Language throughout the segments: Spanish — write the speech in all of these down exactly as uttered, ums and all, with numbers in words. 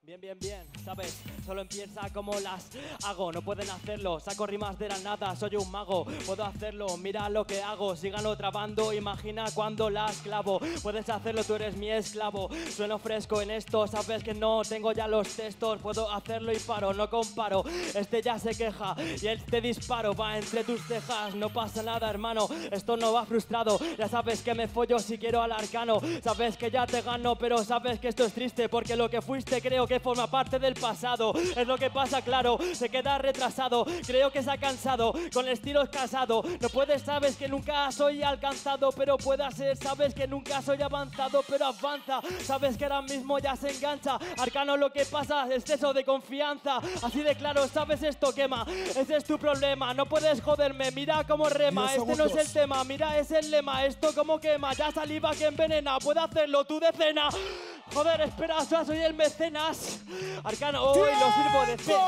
Bien, bien, bien, ¿sabes? Solo empieza como las hago, no pueden hacerlo, saco rimas de la nada, soy un mago, puedo hacerlo, mira lo que hago, síganlo trabando, imagina cuando las clavo, puedes hacerlo, tú eres mi esclavo, sueno fresco en esto, sabes que no tengo ya los textos, puedo hacerlo y paro, no comparo, este ya se queja y este disparo va entre tus cejas, no pasa nada hermano, esto no va frustrado, ya sabes que me follo si quiero al arcano, sabes que ya te gano, pero sabes que esto es triste porque lo que fuiste creo que forma parte del pasado, es lo que pasa, claro, se queda retrasado, creo que se ha cansado, con el estilo es casado, no puedes, sabes que nunca soy alcanzado, pero puede ser, sabes que nunca soy avanzado, pero avanza, sabes que ahora mismo ya se engancha, arcano lo que pasa, exceso de confianza, así de claro, sabes esto quema, ese es tu problema, no puedes joderme, mira cómo rema, este no es el tema, mira es el lema, esto como quema, ya saliva que envenena, puedo hacerlo, tu decena. Joder, espera, soy el mecenas. Arcano, hoy oh, lo sirvo de fe.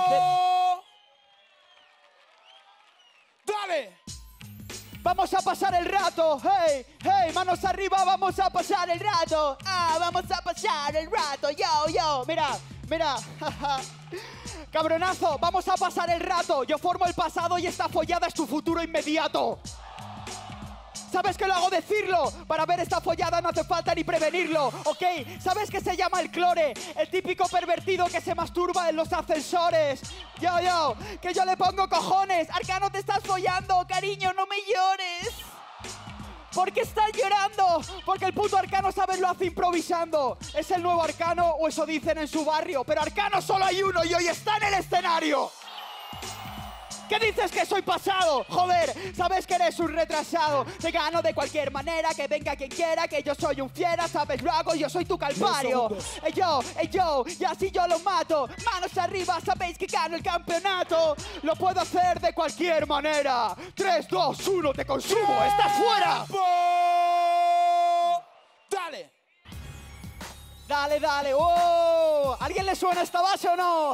¡Dale! Vamos a pasar el rato, hey, hey, manos arriba, vamos a pasar el rato. Ah, vamos a pasar el rato, yo, yo, mira, mira, cabronazo, vamos a pasar el rato. Yo formo el pasado y esta follada es tu futuro inmediato. ¿Sabes que lo hago decirlo? Para ver esta follada no hace falta ni prevenirlo, ¿ok? ¿Sabes que se llama el clore? El típico pervertido que se masturba en los ascensores. Yo, yo, que yo le pongo cojones. Arcano, te estás follando, cariño, no me llores. ¿Por qué estás llorando? Porque el puto Arcano, ¿sabes? Lo hace improvisando. ¿Es el nuevo Arcano o eso dicen en su barrio? Pero Arcano solo hay uno y hoy está en el escenario. ¿Qué dices que soy pasado? Joder, sabes que eres un retrasado. Te gano de cualquier manera, que venga quien quiera, que yo soy un fiera, sabes, lo hago, yo soy tu calvario. Ey yo, ey yo, y así yo lo mato. Manos arriba, sabéis que gano el campeonato. Lo puedo hacer de cualquier manera. tres, dos, uno, te consumo, estás fuera. Dale. Dale, dale, oh. ¿Alguien le suena esta base o no?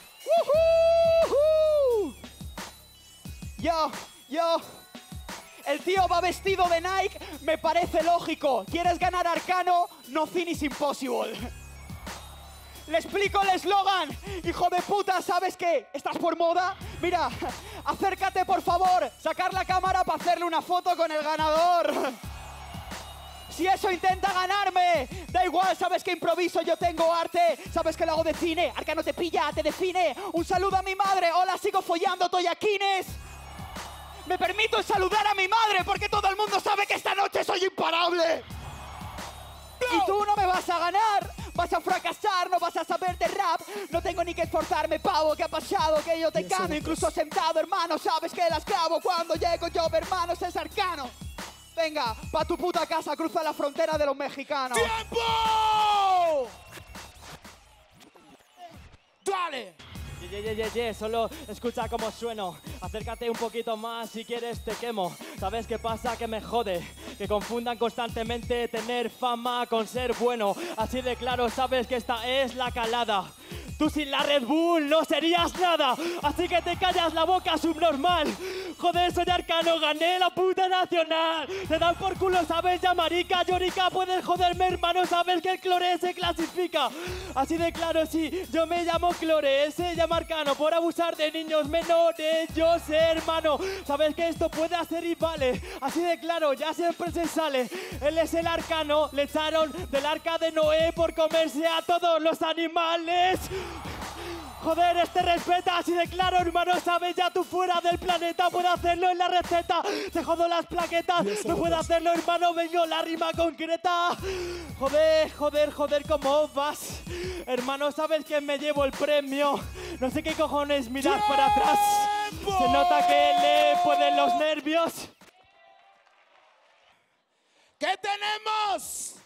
¡Woohoo! Yo, yo, el tío va vestido de Nike, me parece lógico. ¿Quieres ganar Arcano? Nothing is impossible. Le explico el eslogan, hijo de puta, ¿sabes qué? ¿Estás por moda? Mira, acércate por favor, sacar la cámara para hacerle una foto con el ganador. Si eso intenta ganarme, da igual, sabes que improviso, yo tengo arte, sabes que lo hago de cine, Arcano te pilla, te define. Un saludo a mi madre, hola, sigo follando toyaquines. Me permito saludar a mi madre porque todo el mundo sabe que esta noche soy imparable. No. Y tú no me vas a ganar, vas a fracasar, no vas a saber de rap. No tengo ni que esforzarme, pavo, ¿qué ha pasado? Que yo te gano, incluso sentado, hermano, sabes que las clavo. Cuando llego yo, hermanos, es Arcano. Venga, pa' tu puta casa, cruza la frontera de los mexicanos. ¡Tiempo! ¡Dale! Ye, ye, ye, ye, solo escucha cómo sueno. Acércate un poquito más, si quieres te quemo. ¿Sabes qué pasa? Que me jode. Que confundan constantemente tener fama con ser bueno. Así de claro, sabes que esta es la calada. Tú sin la Red Bull no serías nada. Así que te callas la boca, subnormal. Joder, soy Arcano, gané la puta nacional. Te dan por culo, sabes, ya marica, llorica. Puedes joderme, hermano, sabes que el clore se clasifica. Así de claro, sí, yo me llamo Clore, se llama Arcano. Por abusar de niños menores, yo sé, hermano. Sabes que esto puede hacer y vale. Así de claro, ya siempre se sale. Él es el Arcano, le echaron del arca de Noé por comerse a todos los animales. Joder, este respeta, así de claro, hermano, sabes, ya tú fuera del planeta, puedo hacerlo en la receta, te jodo las plaquetas, no puedo hacerlo, hermano, vengo la rima concreta. Joder, joder, joder, ¿cómo vas? Hermano, sabes que me llevo el premio, no sé qué cojones mirar para atrás, se nota que le pueden los nervios. ¿Qué tenemos?